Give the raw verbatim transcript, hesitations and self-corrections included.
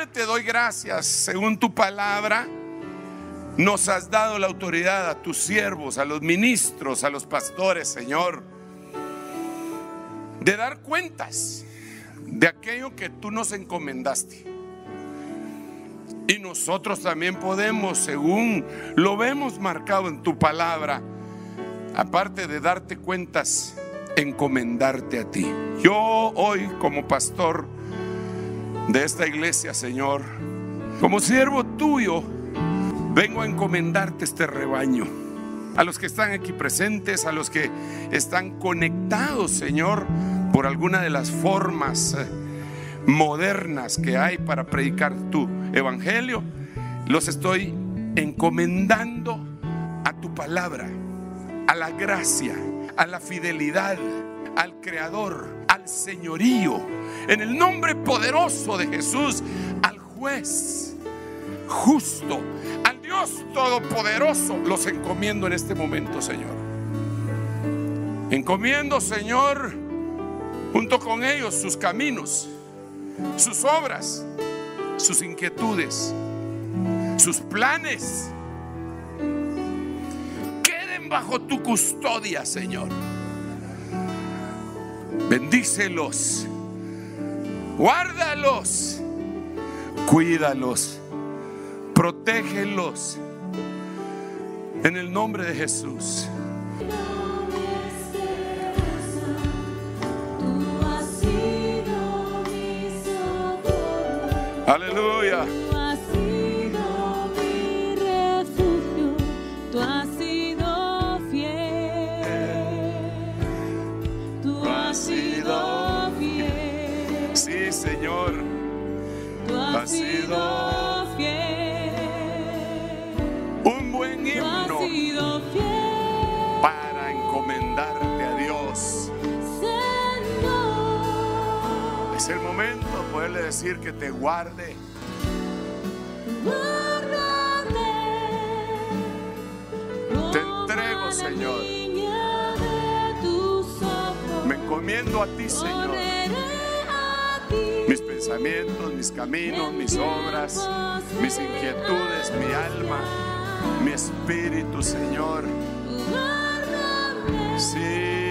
Padre, te doy gracias. Según tu palabra, nos has dado la autoridad a tus siervos, a los ministros, a los pastores, Señor, de dar cuentas de aquello que tú nos encomendaste. Y nosotros también podemos, según lo vemos marcado en tu palabra, aparte de darte cuentas, encomendarte a ti. Yo hoy, como pastor de esta iglesia, Señor, como siervo tuyo, vengo a encomendarte este rebaño. A los que están aquí presentes, a los que están conectados, Señor, por alguna de las formas modernas que hay para predicar tu evangelio, los estoy encomendando a tu palabra, a la gracia, a la fidelidad, al Creador, al señorío, en el nombre poderoso de Jesús, al juez justo, al Dios todopoderoso. Los encomiendo en este momento, Señor. Encomiendo, Señor, junto con ellos sus caminos, sus obras, sus inquietudes, sus planes. Queden bajo tu custodia, Señor. Bendícelos, guárdalos, cuídalos, protégelos en el nombre de Jesús. Aleluya. Tú has sido mi refugio, tú has sido fiel, tú has sido fiel. Sí, Señor, tú has sido fiel. Un buen Tú has himno sido fiel, para encomendarte a Dios. Señor. Es el momento de poderle decir que te guarde. Guárdame Te como entrego, a la Señor. niña de tus ojos. Me encomiendo a ti, Señor. Correré a ti. Mis pensamientos, mis caminos, mis obras, mis inquietudes, mi alma, mi espíritu, Señor. Guárdame Sí,